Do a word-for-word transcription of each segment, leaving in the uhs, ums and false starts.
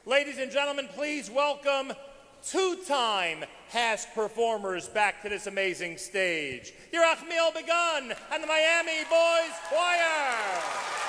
Ladies and gentlemen, please welcome two-time Hask performers back to this amazing stage. Yerachmiel Begun and the Miami Boys Choir.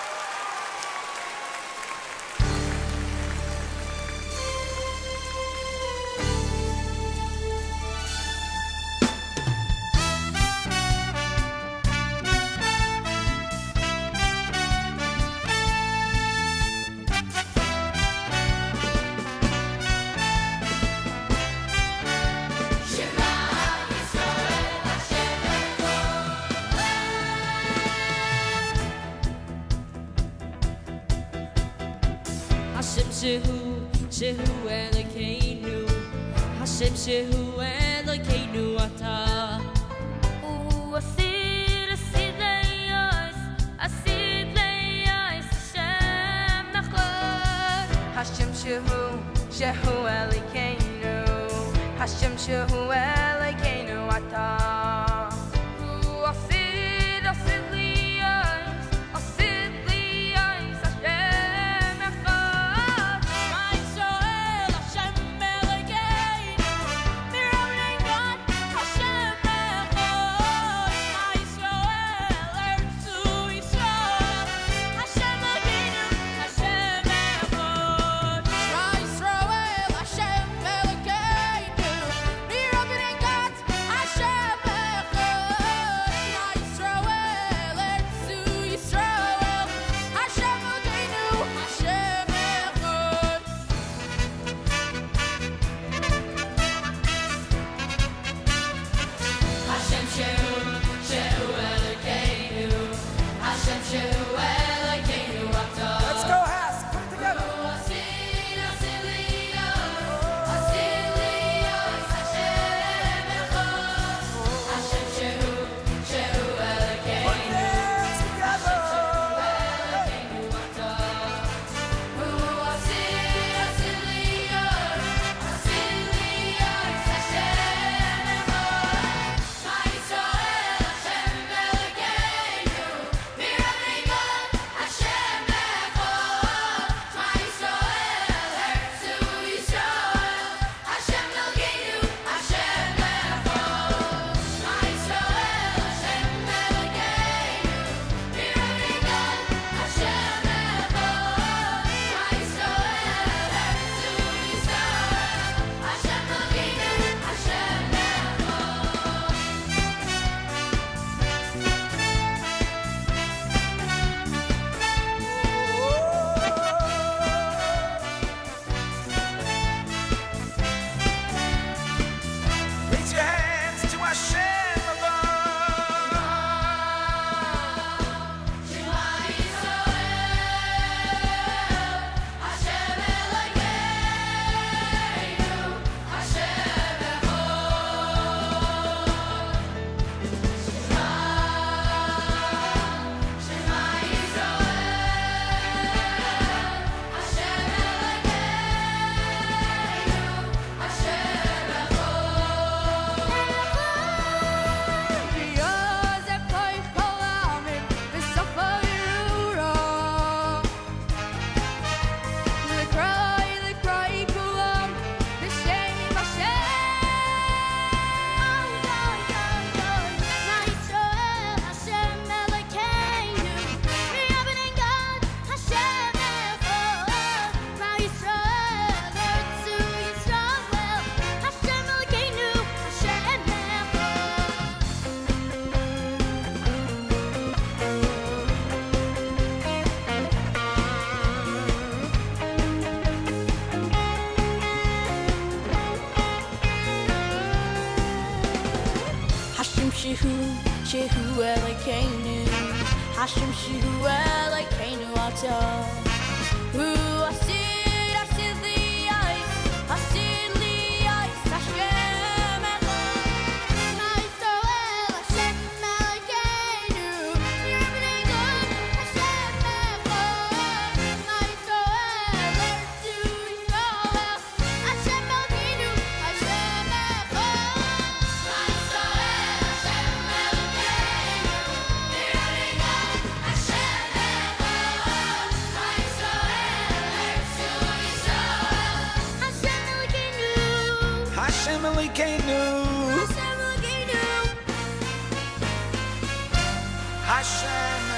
Hashem Shehu, Shehu Elokeinu, Hashem Shehu Elokeinu Ata. U asid asid le'yos, asid le'yos Hashem Echad. Hashem Shehu, Shehu Elokeinu, Hashem Shehu Elokeinu Ata. U asid asid le'yos, asid le'yos Hashem Echad. My Yisrael Hashem Elokeinu, Mirabnei Gad Hashem Echad. My Yisrael Eretzu Yisrael Hashem Elokeinu, Hashem Echad. My Yisrael Hashem Elokeinu, Mirabnei Gad Hashem Echad. My Yisrael Eretzu Yisrael Hashem Elokeinu, Hashem Echad. Hashem Shehu, Shehu Elokeinu, Hashem Shehu Elokeinu Ata. Let's go, Hask. Put it together. Asid, asid liyos, asid liyos Hashem Echad. Hashem Shehu, Shehu Elokeinu, Put hands together. Elokeinu Ata. Asid, asid liyos, asid liyos Hashem Echad. My Yisrael Hashem Elokeinu, Mirabnei Gad Hashem Echad. My Yisrael Eretzu Yisrael Hashem Elokeinu, Hashem Echad. My Yisrael Hashem Elokeinu, Mirabnei Gad Hashem Echad. My Yisrael Eretzu Yisrael Hashem Elokeinu, Hashem Raise your hands to Hashem above. Shema Yisrael, Hashem Elokeinu, Hashem Echad. Shema, Shema Yisrael, Hashem Elokeinu, Hashem V'yozef koich kol ha'amim v'sofo yiruro. L'kroi, l'kroi kulam b'shem Hashem. My Yisrael Hashem Elokeinu, Mirabnei Gad Hashem Echad. My Yisrael Eretzu Yisrael Hashem Elokeinu, Hashem Echad. Hashem Shehu, Shehu Elokeinu, Hashem Shehu Elokeinu Ata. U asid, asid liyos, asid liyos Hashem Echad. My Yisrael Hashem Elokeinu, Mirabnei Gad Hashem Echad. My Yisrael Eretzu Yisrael Hashem Elokeinu, Hashem Echad. My Yisrael Hashem Elokeinu, Mirabnei Gad Hashem Echad. My Yisrael Eretzu Elokeinu, Hashem Elokeinu, Hashem